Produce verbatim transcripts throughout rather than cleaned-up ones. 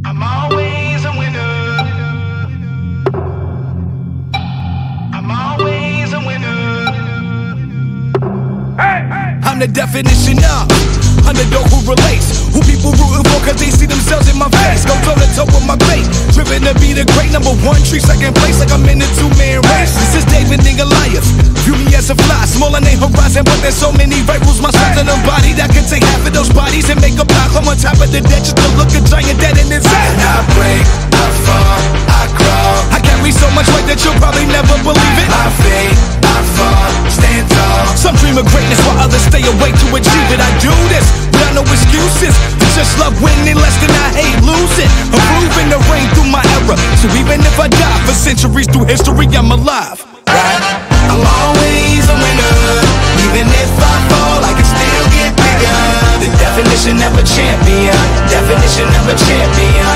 I'm always a winner. I'm always a winner. Hey, hey. I'm the definition of underdog who relates, who people rooting for cause they see themselves in my face. Go toe to toe with my fate, driven to be the great number one, treat second place like I'm in a two-man race. This is David and Goliath, view me as a fly, smaller than horizon, but there's so many rivals. My son's in a body that can take half of those bodies and make a block. I'm on top of the dead just to look a giant dead in his head. I break, I fall, I crawl. I carry so much weight that you'll probably never believe it. I fade, I fall, stand tall. Some dream of greatness while others stay awake to achieve it. I do this without no excuses. I just love winning less than I hate losing. I'm proving the rain through my era. So even if I die for centuries through history, I'm alive. Right? I'm always a winner. Even if I fall, I can still get bigger. The definition of a champion. Definition of a champion.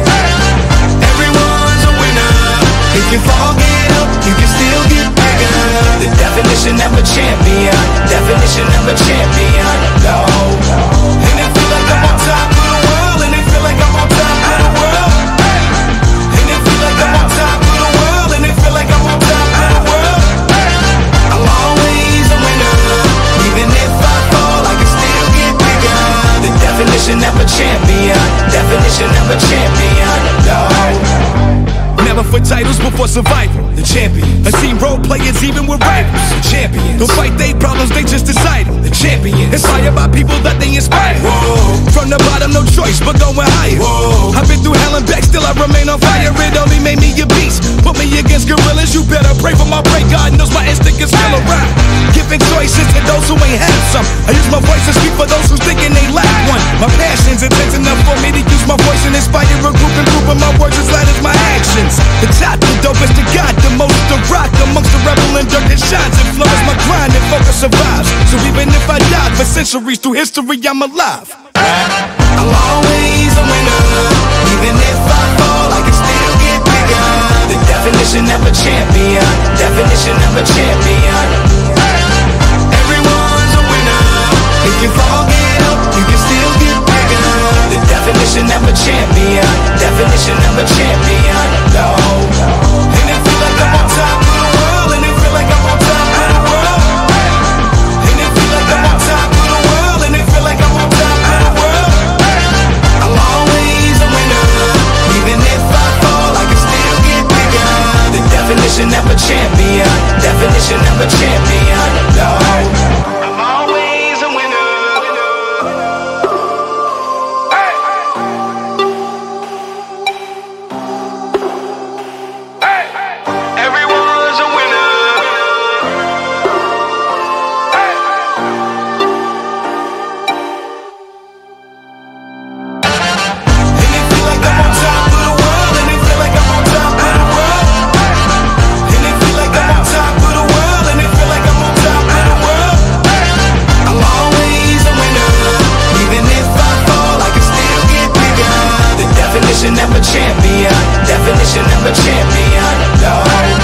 Everyone's a winner. If you fall, get up, you can still get bigger. The definition of a champion. Definition of a champion. No. And it feel like I'm on top of the world. And it feel like I'm on top of the world. And it feel like I'm on top of the world. And it feel like I'm on top of the world. I'm always a winner. Even if I fall, I can still get bigger. The definition of a champion. Definition of a champion. No. Never for titles, but for survival. The champion. I seen role players even with rivals. The champions. Don't fight their problems, they just decide them. The champions. Inspired by people that they inspire. Whoa. From the bottom, no choice but going higher. Whoa. I've been through hell and back, still I remain on fire. It only made me a beast. Put me against gorillas, you better pray for my break. God knows my instinct is still around. Giving choices to those who ain't had some. I use my voice to speak for those who thinking they lack one. My passion's intense enough for me to use my voice and inspire a group and group of my words as loud as my actions. The top, the dopest, the God, the most, the rock amongst the rebel and dirt that shines and flows. My grind and focus survives. So even if I die for centuries through history, I'm alive. I'm always a winner. Even if I fall, I can still get bigger. The definition of a champion. Definition of a champion. Everyone's a winner. If you fall, get up, you can still get bigger. The definition of a champion. Definition of a champion. No. And it feel like I'm on top of the world. And it feel like I'm on top of the world. And it feel like I'm on top of the world. And it feel like I'm on top of the world. I'm always a winner. Even if I fall, I can still get bigger. The definition of a champion. Definition of a champion. No. I'm always a winner. Everyone's a winner. And it feel like I'm on top of the world. And it feel like I'm on top of the world. And it feel like I'm on top of the world. And it feel like I'm on top of the world. I'm always a winner. Even if I fall, I can still get bigger. The definition of a champion. Definition of a champion. No.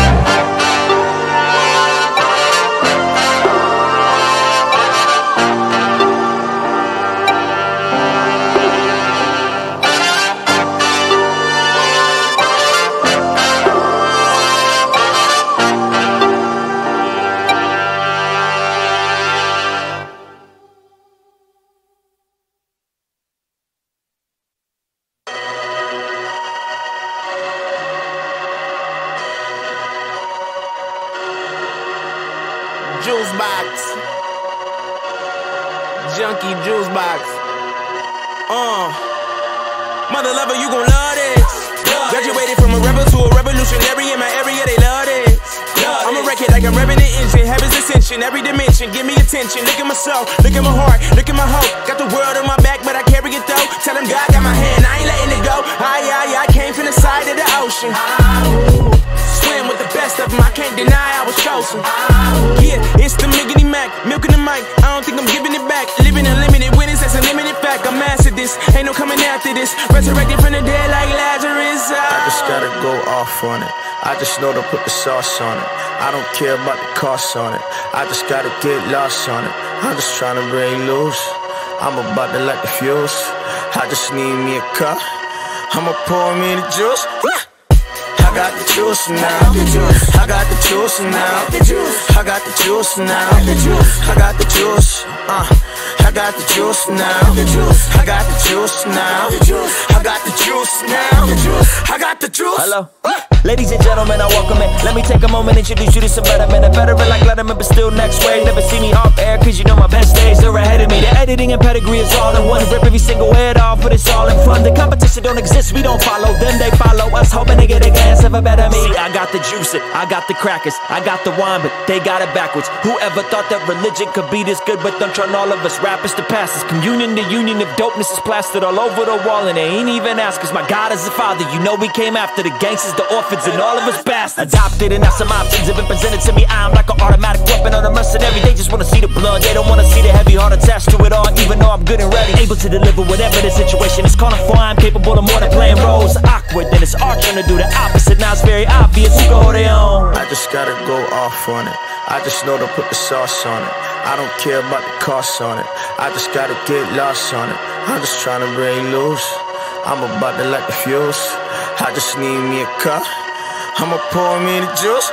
Juice box, junkie juice box. Uh, mother lover, you gon' love this. Graduated from a rebel to a revolutionary in my area, they love this. I'ma wreck it like I'm revving the engine. Heaven's ascension, every dimension, give me attention. Look at my soul, look at my heart, look at my hope. Got the world on my back, but I carry it though. Tell him God got my hand, I ain't letting it go. Aye, aye, I came from the side of the ocean. Swim with the best of them, I can't deny I was chosen. Yeah, it's the Miggity Mac, milking the mic, I don't think I'm giving it back. Living unlimited winnings, that's a limited fact. I mastered this, ain't no coming after this. Resurrected from the dead like Lazarus. I just gotta go off on it. I just know to put the sauce on it. I don't care about the cost on it. I just gotta get lost on it. I'm just trying to break loose. I'm about to light the fuse. I just need me a cup. I'ma pour me the juice. I got the juice now. I got the juice now. I got the juice now. I got the juice. Uh, I got the juice now. I got the juice now. I got the juice now. I got the juice. Hello. Ladies and gentlemen, I welcome it. Let me take a moment, introduce you to some better men. A veteran like Letterman, but still next wave. Never see me off air, cause you know my best days are ahead of me. The editing and pedigree is all in one. Rip every single head off, but it's all in front. The competition don't exist, we don't follow them, they follow us, hoping they get a glance of a better me. See, I got the juice, it, I got the crackers, I got the wine, but they got it backwards. Whoever thought that religion could be this good, but don't turn all of us rappers to pastors. Communion, the union of dopeness is plastered all over the wall, and they ain't even ask us. My God is the Father, you know we came after the gangsters, the orphans, and all of us bastards. Adopted, and now some options have been presented to me. I'm like an automatic weapon on a mercenary. They just wanna see the blood, they don't wanna see the heavy heart attached to it all. Even though I'm good and ready, able to deliver whatever the situation is calling for. I'm capable of more than playing roles. Awkward, then it's our turn to do the opposite. Now it's very obvious who can hold their own. I just gotta go off on it. I just know to put the sauce on it. I don't care about the cost on it. I just gotta get lost on it. I'm just trying to break loose. I'm about to light the fuse. I just need me a cup. I'ma pour me the juice.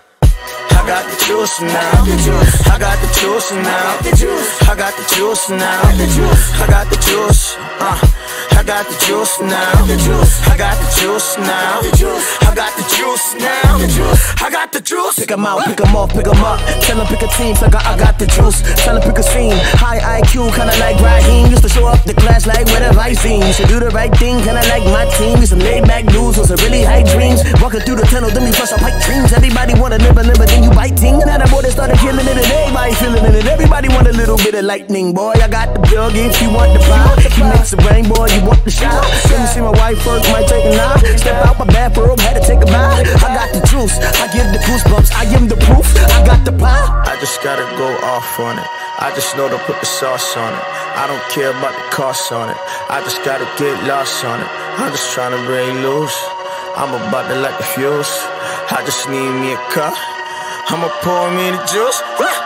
I got the juice now. I got the juice now. I got the juice now. I got the juice. Uh, I got the juice now. I got the juice now. I got the juice now. I got the juice. Pick 'em out, pick 'em off, pick 'em up. Tell 'em pick a team, so I got, I got the juice. Tell 'em pick a scene. High I Q, kinda like Raheem. Used to show up the class like where the vice seen. Used to do the right thing, kinda like my team. Used to laid back dudes with some really high dreams. Walking through the tunnel, then we flush our pipe dreams. Everybody wanna live a live, then you bite team. Now the boy that started killing it, and everybody feeling it. And everybody want a little bit of lightning, boy. I got the plug if you want the fire. You mix the rain, boy, you want the shot. Let me see my wife first, might take a nod. Step out my bathroom, had to take a bite. I got the juice, I give the goosebumps, I give them the proof. I got the pie. I just gotta go off on it. I just know to put the sauce on it. I don't care about the cost on it. I just gotta get lost on it. I'm just trying to break loose. I'm about to light the fuse. I just need me a cup. I'ma pour me the juice.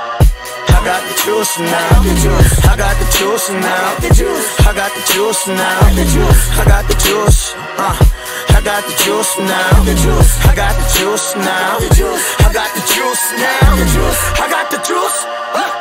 I got the juice now. I got the juice now. I got the juice now. I got the juice. Uh, I got the juice now. I got the juice now. I got the juice now. I got the juice.